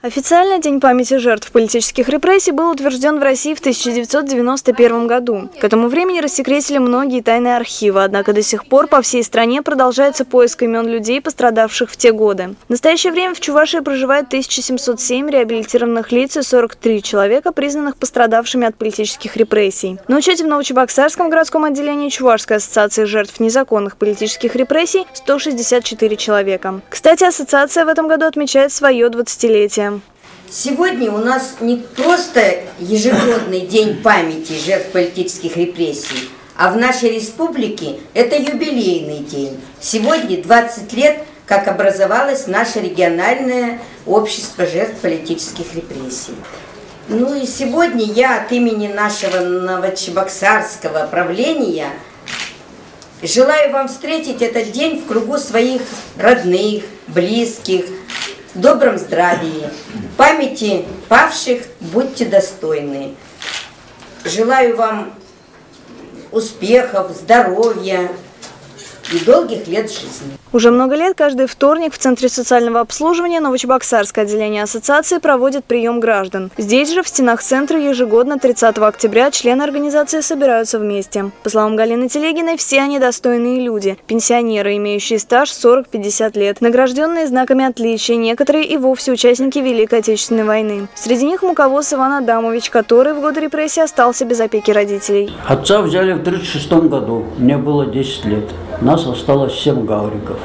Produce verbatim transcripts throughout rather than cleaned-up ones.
Официально День памяти жертв политических репрессий был утвержден в России в тысяча девятьсот девяносто первом году. К этому времени рассекретили многие тайные архивы, однако до сих пор по всей стране продолжается поиск имен людей, пострадавших в те годы. В настоящее время в Чувашии проживает тысяча семьсот семь реабилитированных лиц и сорок три человека, признанных пострадавшими от политических репрессий. На учете в Новочебоксарском городском отделении Чувашской ассоциации жертв незаконных политических репрессий сто шестьдесят четыре человека. Кстати, ассоциация в этом году отмечает свое двадцатилетие. Сегодня у нас не просто ежегодный день памяти жертв политических репрессий, а в нашей республике это юбилейный день. Сегодня двадцать лет, как образовалось наше региональное общество жертв политических репрессий. Ну и сегодня я от имени нашего новочебоксарского правления желаю вам встретить этот день в кругу своих родных, близких, в добром здравии, памяти павших будьте достойны. Желаю вам успехов, здоровья и долгих лет жизни. Уже много лет каждый вторник в Центре социального обслуживания Новочебоксарское отделение ассоциации проводит прием граждан. Здесь же, в стенах центра, ежегодно тридцатого октября члены организации собираются вместе. По словам Галины Телегиной, все они достойные люди. Пенсионеры, имеющие стаж сорок-пятьдесят лет, награжденные знаками отличия, некоторые и вовсе участники Великой Отечественной войны. Среди них муковоз Иван Адамович, который в годы репрессий остался без опеки родителей. Отца взяли в тридцать шестом году, мне было десять лет. Нас осталось семь гавриков.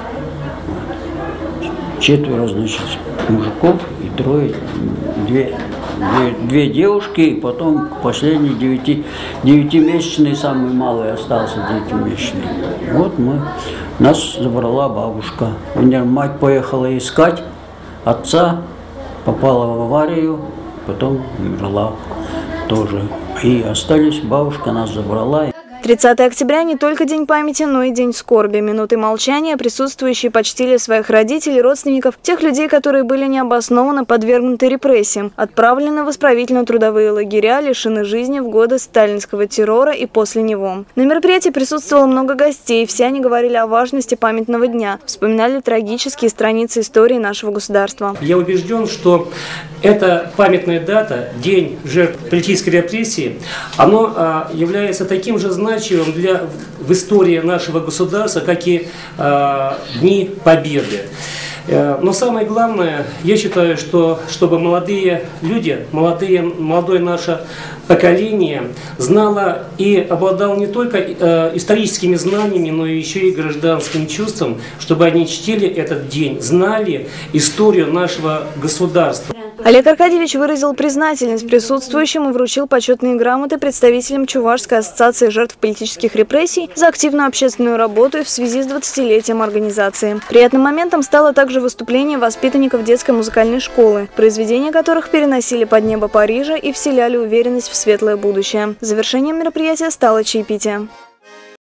Четверо, значит, мужиков и трое, две, две, две девушки, и потом последний девяти, девятимесячный, самый малый остался девятимесячный. Вот мы, нас забрала бабушка. Меня мать поехала искать отца, попала в аварию, потом умерла тоже. И остались, бабушка нас забрала. тридцатого октября не только День памяти, но и День скорби. Минуты молчания присутствующие почтили своих родителей, родственников, тех людей, которые были необоснованно подвергнуты репрессиям, отправлены в исправительно-трудовые лагеря, лишены жизни в годы сталинского террора и после него. На мероприятии присутствовало много гостей, все они говорили о важности памятного дня, вспоминали трагические страницы истории нашего государства. Я убежден, что эта памятная дата, День жертв политической репрессии, оно а, является таким же знанием, для, в истории нашего государства, как и э, Дни Победы. Э, но самое главное, я считаю, что чтобы молодые люди, молодые, молодое наше поколение знало и обладало не только э, историческими знаниями, но еще и гражданским чувством, чтобы они чтили этот день, знали историю нашего государства. Олег Аркадьевич выразил признательность присутствующим и вручил почетные грамоты представителям Чувашской ассоциации жертв политических репрессий за активную общественную работу и в связи с двадцатилетием организации. Приятным моментом стало также выступление воспитанников детской музыкальной школы, произведения которых переносили под небо Парижа и вселяли уверенность в светлое будущее. Завершением мероприятия стало чаепитие.